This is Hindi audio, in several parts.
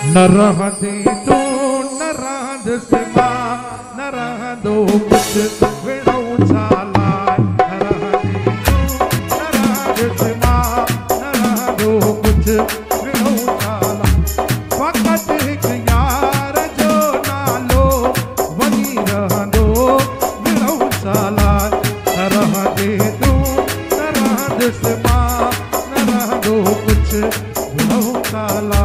न रहंदे तू न रहंद सिमा न रहंदो कुछ विणो छाला न रहंदे तू न रहंद सिमा न रहंदो कुछ विणो छाला फ़क़त हिकु यार जो नालो वञी रहंदो विणो छाला न रहंदे तू न रहंद सिमा न रहंदो कुछ विणो छाला।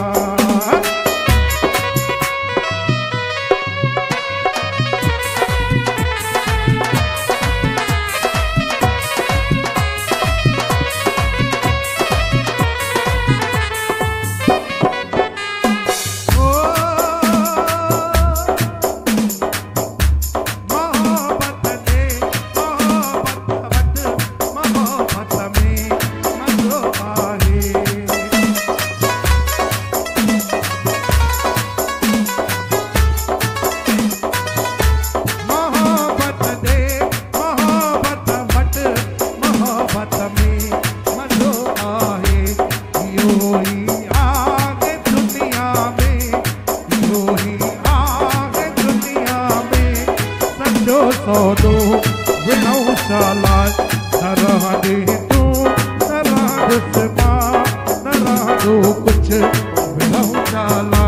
सौदो विणो छाला न रहंदे तू न रहंद सिमा न रहंदो कुछ विणो छाला।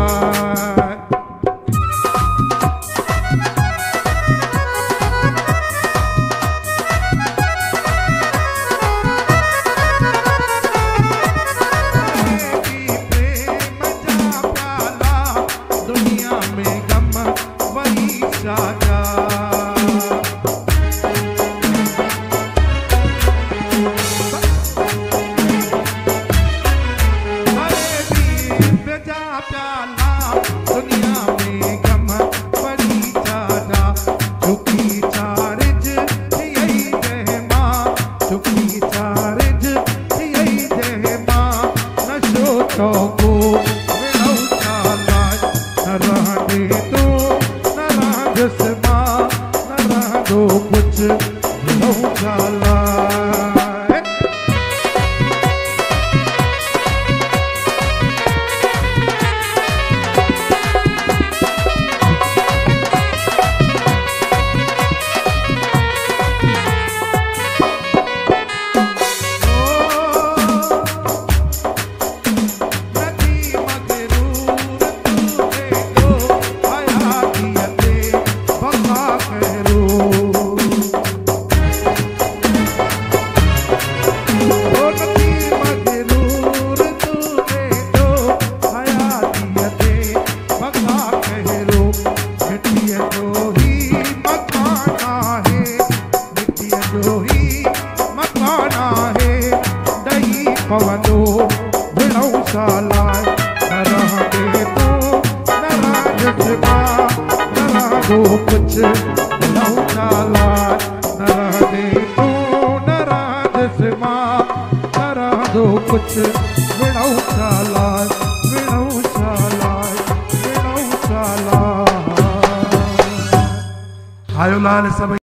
दुनिया में गम वही साजा दुनिया में गम बड़ी ज्यादा चुकी चार्ज यही रहमा चुकी चार्ज यही रहमा नशो चौको विणो छाला न रहंदे तू न रहंद सिमा न रहंदो कुछ विणो छाला। पवंदो विणो छाला न रहंदे तू न रहंद सिमा न रहंदो कुछ विणो छाला न रहंदे तू न रहंद सिमा न रहंदो कुछ विणो छाला विणो छाला विणो छाला। आयो लाल सभई।